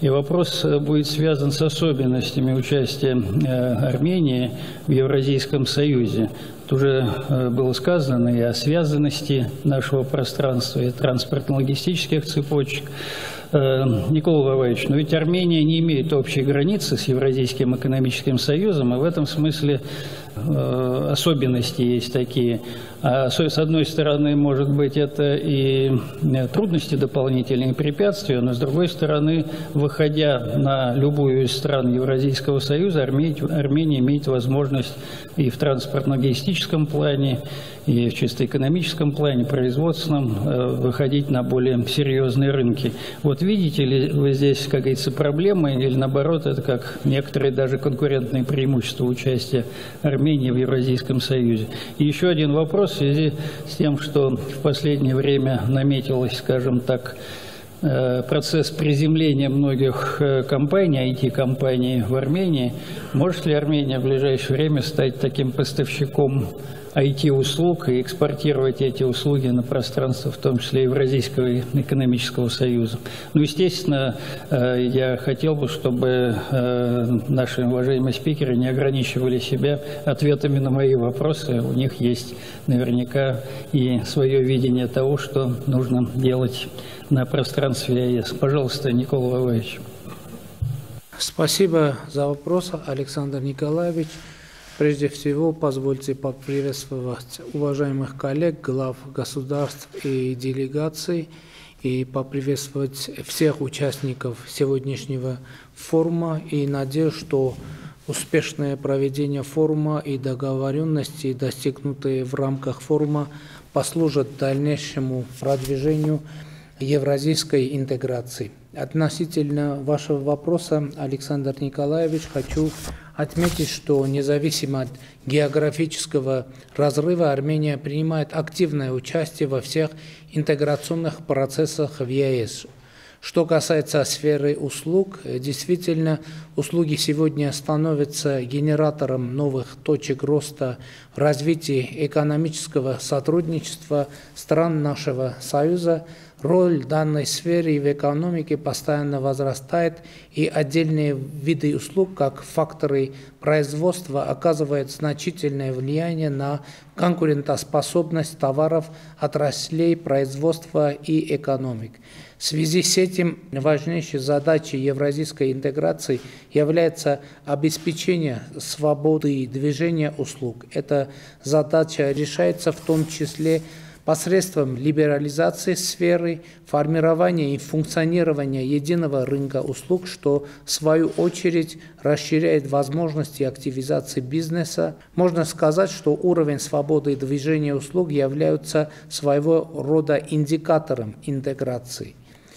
И вопрос будет связан с особенностями участия Армении в Евразийском Союзе. Тут уже было сказано и о связанности нашего пространства, и транспортно-логистических цепочек. Никола Ваваевич, но ведь Армения не имеет общей границы с Евразийским экономическим союзом, и в этом смысле особенности есть такие. С одной стороны, может быть, это и трудности дополнительные, препятствия, но с другой стороны, выходя на любую из стран Евразийского союза, Армения имеет возможность и в транспортно-логистическом плане, и в чисто экономическом плане, производственном, выходить на более серьезные рынки. Вот видите ли вы здесь, как говорится, проблемы, или наоборот, это как некоторые даже конкурентные преимущества участия Армении в Евразийском союзе? И еще один вопрос в связи с тем, что в последнее время наметилось, скажем так, процесс приземления многих компаний, IT-компаний в Армении. Может ли Армения в ближайшее время стать таким поставщиком IT-услуг и экспортировать эти услуги на пространство, в том числе Евразийского экономического союза? Ну, естественно, я хотел бы, чтобы наши уважаемые спикеры не ограничивали себя ответами на мои вопросы. У них есть наверняка и свое видение того, что нужно делать на пространстве ЕС. Пожалуйста, Никола Ваваевич. Спасибо за вопрос, Александр Николаевич. Прежде всего, позвольте поприветствовать уважаемых коллег, глав государств и делегаций, и поприветствовать всех участников сегодняшнего форума, и надеюсь, что успешное проведение форума и договоренности, достигнутые в рамках форума, послужат дальнейшему продвижению евразийской интеграции. Относительно вашего вопроса, Александр Николаевич, хочу отметить, что независимо от географического разрыва Армения принимает активное участие во всех интеграционных процессах в ЕС. Что касается сферы услуг, действительно, услуги сегодня становятся генератором новых точек роста в развитии экономического сотрудничества стран нашего Союза. Роль данной сферы в экономике постоянно возрастает, и отдельные виды услуг, как факторы производства, оказывают значительное влияние на конкурентоспособность товаров, отраслей производства и экономик. В связи с этим важнейшей задачей евразийской интеграции является обеспечение свободы движения услуг. Эта задача решается в том числе посредством либерализации сферы, формирования и функционирования единого рынка услуг, что в свою очередь расширяет возможности активизации бизнеса. Можно сказать, что уровень свободы движения услуг является своего рода индикатором интеграции.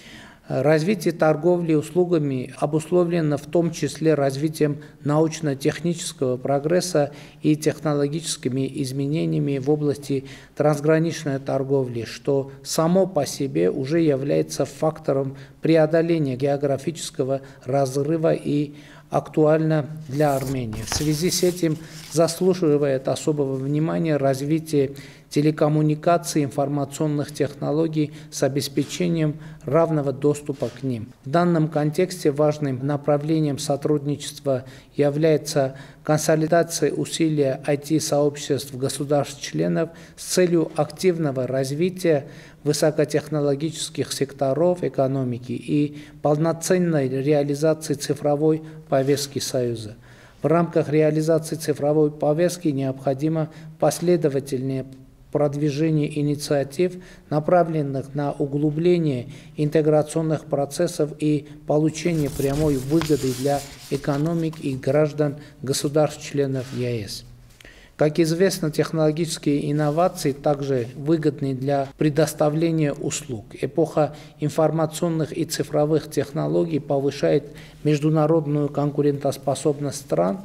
Развитие торговли услугами обусловлено в том числе развитием научно-технического прогресса и технологическими изменениями в области трансграничной торговли, что само по себе уже является фактором преодоления географического разрыва и актуально для Армении. В связи с этим заслуживает особого внимания развитие телекоммуникаций, информационных технологий с обеспечением равного доступа к ним. В данном контексте важным направлением сотрудничества является консолидация усилий IT-сообществ государств-членов с целью активного развития высокотехнологических секторов экономики и полноценной реализации цифровой повестки Союза. В рамках реализации цифровой повестки необходимо последовательное продвижение инициатив, направленных на углубление интеграционных процессов и получение прямой выгоды для экономик и граждан государств-членов ЕС. Как известно, технологические инновации также выгодны для предоставления услуг. Эпоха информационных и цифровых технологий повышает международную конкурентоспособность стран,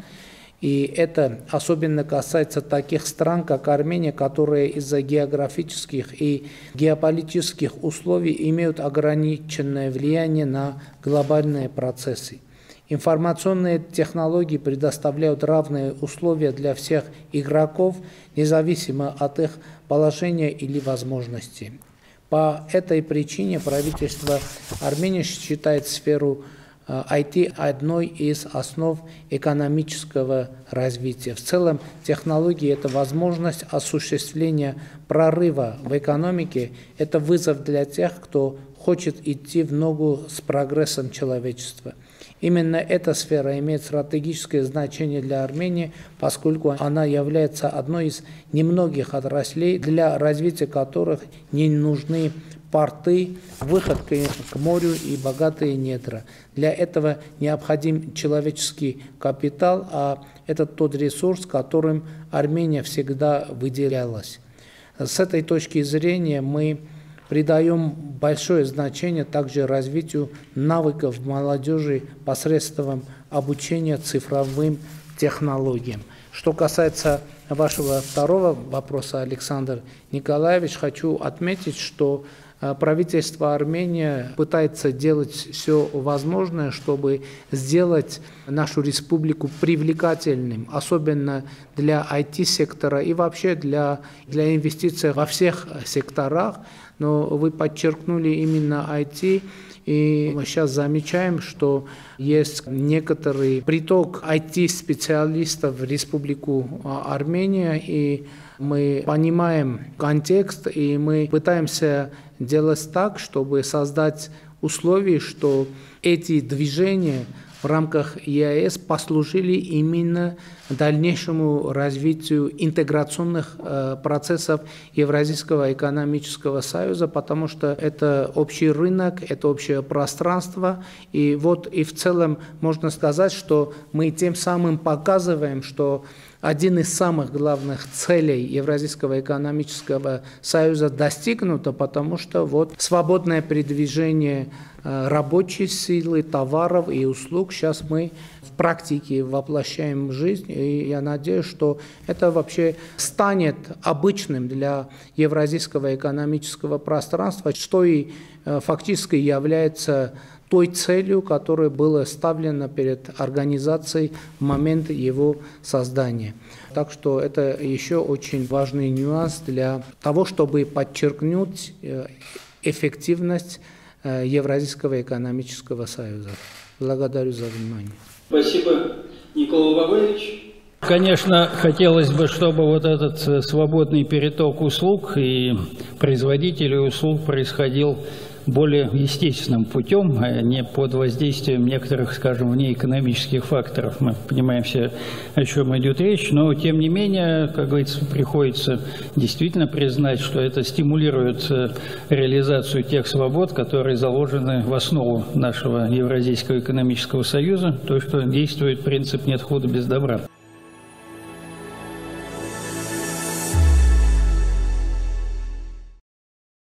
и это особенно касается таких стран, как Армения, которые из-за географических и геополитических условий имеют ограниченное влияние на глобальные процессы. Информационные технологии предоставляют равные условия для всех игроков, независимо от их положения или возможностей. По этой причине правительство Армении считает сферу IT одной из основ экономического развития. В целом, технологии – это возможность осуществления прорыва в экономике, это вызов для тех, кто хочет идти в ногу с прогрессом человечества. Именно эта сфера имеет стратегическое значение для Армении, поскольку она является одной из немногих отраслей, для развития которых не нужны порты, выход к морю и богатые недра. Для этого необходим человеческий капитал, а это тот ресурс, которым Армения всегда выделялась. С этой точки зрения мы придаем большое значение также развитию навыков молодежи посредством обучения цифровым технологиям. Что касается вашего второго вопроса, Александр Николаевич, хочу отметить, что правительство Армении пытается делать все возможное, чтобы сделать нашу республику привлекательным, особенно для IT-сектора и вообще для инвестиций во всех секторах. Но вы подчеркнули именно IT, и мы сейчас замечаем, что есть некоторый приток IT-специалистов в Республику Армения, и мы понимаем контекст, и мы пытаемся делать так, чтобы создать условия, что эти движения в рамках ЕАЭС послужили именно дальнейшему развитию интеграционных процессов Евразийского экономического союза, потому что это общий рынок, это общее пространство. И вот и в целом можно сказать, что мы тем самым показываем, что один из самых главных целей Евразийского экономического союза достигнуто, потому что вот свободное передвижение рабочей силы, товаров и услуг сейчас мы в практике воплощаем в жизнь, и я надеюсь, что это вообще станет обычным для Евразийского экономического пространства, что и фактически является той целью, которая была ставлена перед организацией в момент его создания. Так что это еще очень важный нюанс для того, чтобы подчеркнуть эффективность Евразийского экономического союза. Благодарю за внимание. Спасибо, Никола Вавельевич. Конечно, хотелось бы, чтобы вот этот свободный переток услуг и производителей услуг происходил более естественным путем, а не под воздействием некоторых, скажем, внеэкономических факторов. Мы понимаем все, о чем идет речь, но тем не менее, как говорится, приходится действительно признать, что это стимулирует реализацию тех свобод, которые заложены в основу нашего Евразийского экономического союза, то, что действует принцип «нет худа без добра».